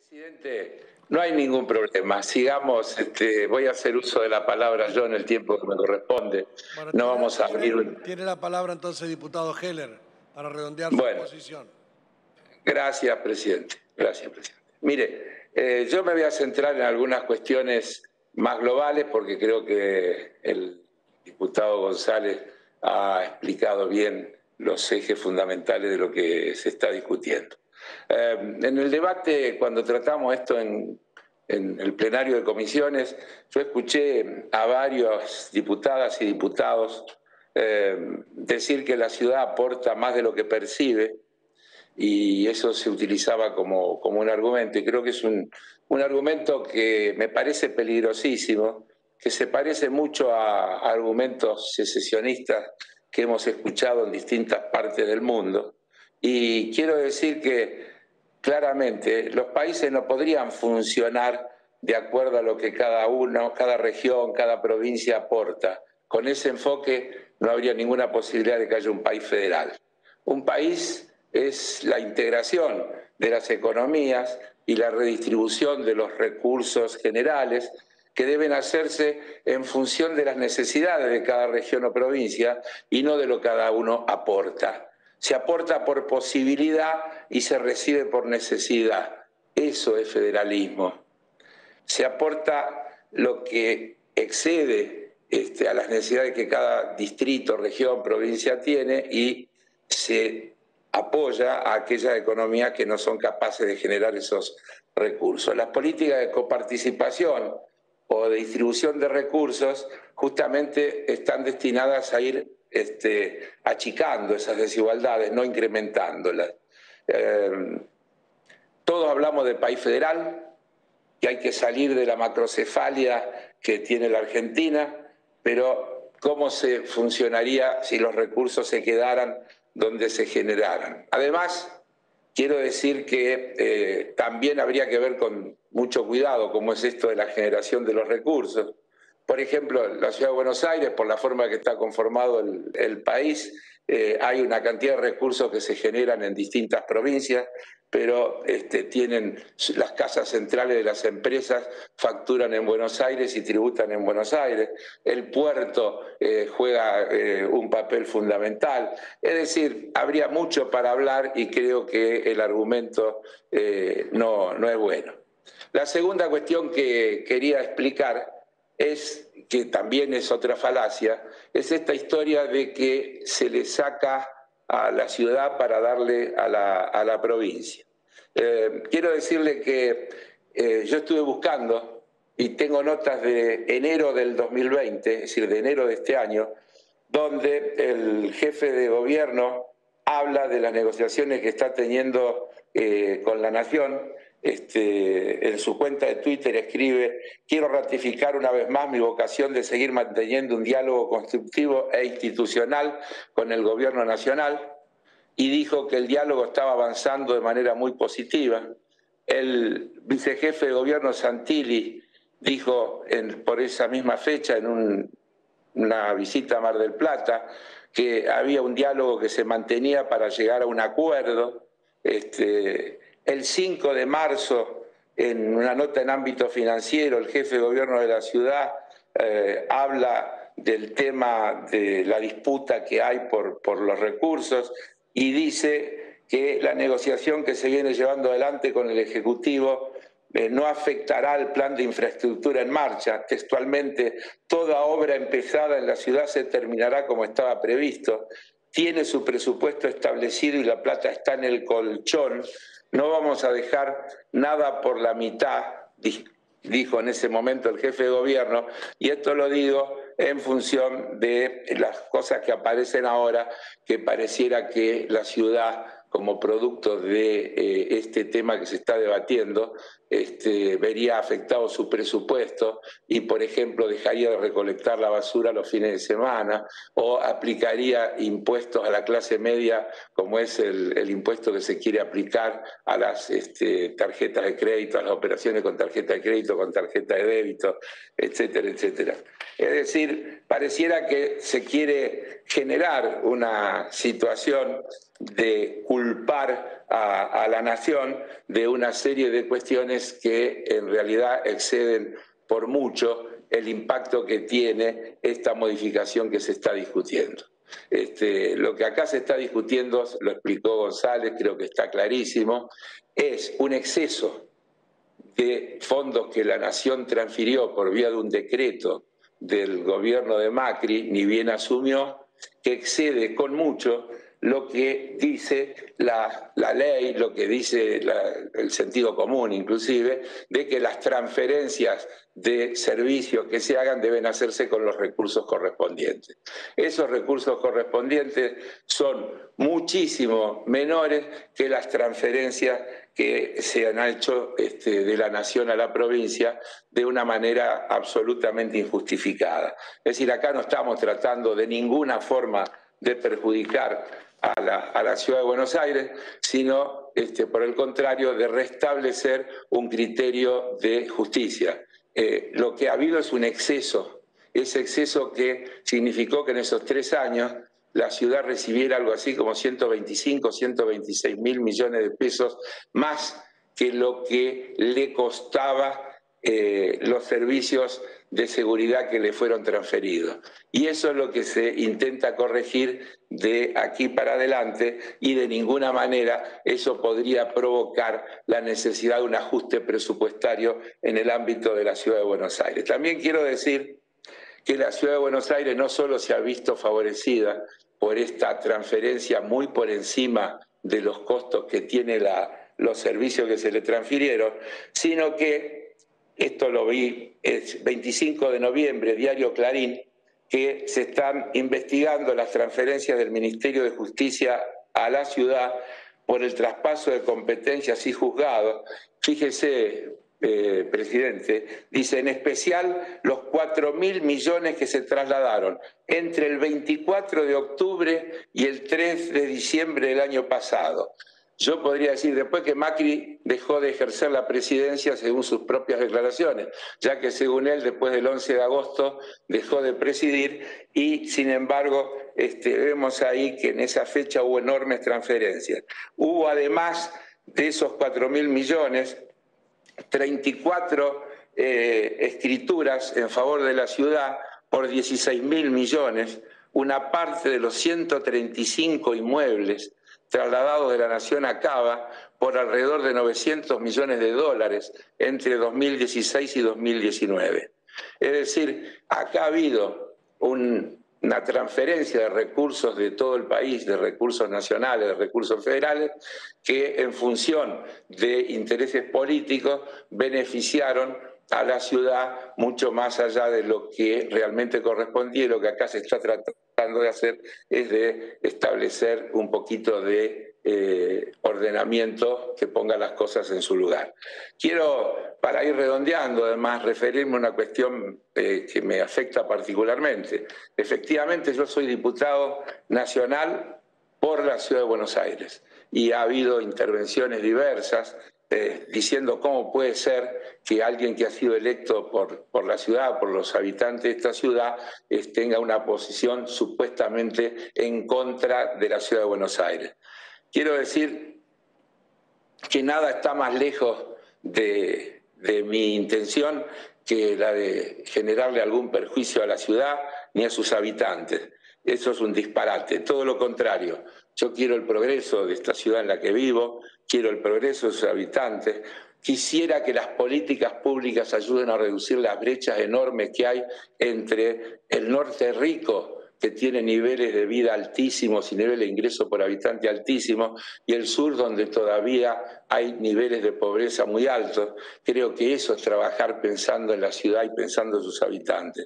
Presidente, no hay ningún problema. Sigamos, voy a hacer uso de la palabra yo en el tiempo que me corresponde. Bueno, No vamos a abrir... tiene la palabra entonces, diputado Heller, para redondear su Bueno, exposición. Gracias, presidente. Gracias, presidente. Mire, yo me voy a centrar en algunas cuestiones más globales porque creo que el diputado González ha explicado bien los ejes fundamentales de lo que se está discutiendo. En el debate, cuando tratamos esto en el plenario de comisiones, yo escuché a varios diputadas y diputados decir que la ciudad aporta más de lo que percibe, y eso se utilizaba como un argumento, y creo que es un argumento que me parece peligrosísimo, que se parece mucho a argumentos secesionistas que hemos escuchado en distintas partes del mundo. Y quiero decir que claramente los países no podrían funcionar de acuerdo a lo que cada uno, cada región, cada provincia aporta. Con ese enfoque no habría ninguna posibilidad de que haya un país federal. Un país es la integración de las economías y la redistribución de los recursos generales que deben hacerse en función de las necesidades de cada región o provincia y no de lo que cada uno aporta. Se aporta por posibilidad y se recibe por necesidad. Eso es federalismo. Se aporta lo que excede a las necesidades que cada distrito, región, provincia tiene, y se apoya a aquellas economías que no son capaces de generar esos recursos. Las políticas de coparticipación o de distribución de recursos justamente están destinadas a ir achicando esas desigualdades, no incrementándolas. Todos hablamos de país federal, que hay que salir de la macrocefalia que tiene la Argentina, pero ¿cómo se funcionaría si los recursos se quedaran donde se generaran? Además, quiero decir que también habría que ver con mucho cuidado cómo es esto de la generación de los recursos. Por ejemplo, en la Ciudad de Buenos Aires, por la forma que está conformado el país, hay una cantidad de recursos que se generan en distintas provincias, pero tienen las casas centrales de las empresas, facturan en Buenos Aires y tributan en Buenos Aires. El puerto juega un papel fundamental. Es decir, habría mucho para hablar y creo que el argumento no es bueno. La segunda cuestión que quería explicar es, que también es otra falacia, es esta historia de que se le saca a la ciudad para darle a la provincia. Quiero decirle que yo estuve buscando y tengo notas de enero del 2020, es decir, de enero de este año, donde el jefe de gobierno habla de las negociaciones que está teniendo con la Nación. En su cuenta de Twitter escribe: quiero ratificar una vez más mi vocación de seguir manteniendo un diálogo constructivo e institucional con el gobierno nacional, y dijo que el diálogo estaba avanzando de manera muy positiva. El vicejefe de gobierno Santilli dijo por esa misma fecha en una visita a Mar del Plata que había un diálogo que se mantenía para llegar a un acuerdo. El 5 de marzo, en una nota en ámbito financiero, el jefe de gobierno de la ciudad habla del tema de la disputa que hay por los recursos y dice que la negociación que se viene llevando adelante con el Ejecutivo no afectará al plan de infraestructura en marcha. Textualmente, toda obra empezada en la ciudad se terminará como estaba previsto. Tiene su presupuesto establecido y la plata está en el colchón. No vamos a dejar nada por la mitad, dijo en ese momento el jefe de gobierno, y esto lo digo en función de las cosas que aparecen ahora, que pareciera que la ciudad, como producto de este tema que se está debatiendo, vería afectado su presupuesto y, por ejemplo, dejaría de recolectar la basura los fines de semana o aplicaría impuestos a la clase media, como es el impuesto que se quiere aplicar a las tarjetas de crédito, a las operaciones con tarjeta de crédito, con tarjeta de débito, etcétera, etcétera. Es decir, pareciera que se quiere generar una situación de culpar a la nación de una serie de cuestiones que en realidad exceden por mucho el impacto que tiene esta modificación que se está discutiendo. Lo que acá se está discutiendo, lo explicó González, creo que está clarísimo, es un exceso de fondos que la Nación transfirió por vía de un decreto del gobierno de Macri, ni bien asumió, que excede con mucho lo que dice la ley, lo que dice el sentido común inclusive, de que las transferencias de servicios que se hagan deben hacerse con los recursos correspondientes. Esos recursos correspondientes son muchísimo menores que las transferencias que se han hecho de la nación a la provincia de una manera absolutamente injustificada. Es decir, acá no estamos tratando de ninguna forma de perjudicar a la ciudad de Buenos Aires, sino, por el contrario, de restablecer un criterio de justicia. Lo que ha habido es un exceso, ese exceso que significó que en esos 3 años la ciudad recibiera algo así como 125, 126 mil millones de pesos más que lo que le costaba los servicios de seguridad que le fueron transferidos. Y eso es lo que se intenta corregir de aquí para adelante, y de ninguna manera eso podría provocar la necesidad de un ajuste presupuestario en el ámbito de la ciudad de Buenos Aires. También quiero decir que la ciudad de Buenos Aires no solo se ha visto favorecida por esta transferencia muy por encima de los costos que tiene los servicios que se le transfirieron, sino que, esto lo vi, es 25 de noviembre, Diario Clarín, que se están investigando las transferencias del Ministerio de Justicia a la ciudad por el traspaso de competencias y juzgados. Fíjese, presidente, dice en especial los 4.000 millones que se trasladaron entre el 24 de octubre y el 3 de diciembre del año pasado. Yo podría decir, después que Macri dejó de ejercer la presidencia según sus propias declaraciones, ya que según él, después del 11 de agosto, dejó de presidir y, sin embargo, vemos ahí que en esa fecha hubo enormes transferencias. Hubo, además de esos 4.000 millones, 34 escrituras en favor de la ciudad por 16.000 millones, una parte de los 135 inmuebles trasladados de la Nación a Cava por alrededor de 900 millones de dólares entre 2016 y 2019. Es decir, acá ha habido una transferencia de recursos de todo el país, de recursos nacionales, de recursos federales, que en función de intereses políticos beneficiaron a la ciudad mucho más allá de lo que realmente correspondía. Y lo que acá se está tratando de hacer es de establecer un poquito de ordenamiento que ponga las cosas en su lugar. Quiero, para ir redondeando, además, referirme a una cuestión que me afecta particularmente. Efectivamente, yo soy diputado nacional por la Ciudad de Buenos Aires y ha habido intervenciones diversas diciendo cómo puede ser que alguien que ha sido electo por la ciudad, por los habitantes de esta ciudad, tenga una posición supuestamente en contra de la Ciudad de Buenos Aires. Quiero decir que nada está más lejos de mi intención que la de generarle algún perjuicio a la ciudad ni a sus habitantes. Eso es un disparate, todo lo contrario. Yo quiero el progreso de esta ciudad en la que vivo, quiero el progreso de sus habitantes. Quisiera que las políticas públicas ayuden a reducir las brechas enormes que hay entre el norte rico, que tiene niveles de vida altísimos y niveles de ingreso por habitante altísimos, y el sur, donde todavía hay niveles de pobreza muy altos. Creo que eso es trabajar pensando en la ciudad y pensando en sus habitantes.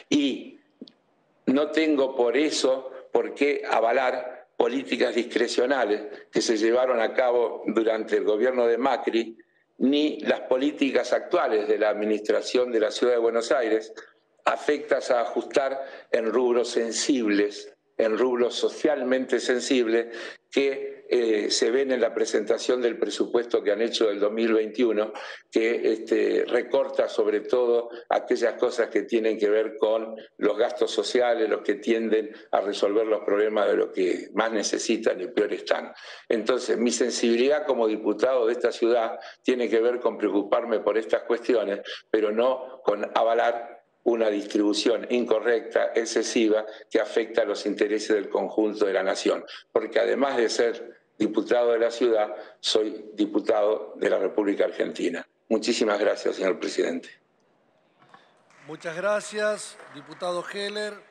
Y no tengo por eso por qué avalar políticas discrecionales que se llevaron a cabo durante el gobierno de Macri, ni las políticas actuales de la administración de la Ciudad de Buenos Aires, afectas a ajustar en rubros sensibles en rubros socialmente sensibles que se ven en la presentación del presupuesto que han hecho del 2021, que recorta sobre todo aquellas cosas que tienen que ver con los gastos sociales, los que tienden a resolver los problemas de los que más necesitan y peor están. Entonces, mi sensibilidad como diputado de esta ciudad tiene que ver con preocuparme por estas cuestiones, pero no con avalar una distribución incorrecta, excesiva, que afecta a los intereses del conjunto de la nación. Porque además de ser diputado de la ciudad, soy diputado de la República Argentina. Muchísimas gracias, señor presidente. Muchas gracias, diputado Heller.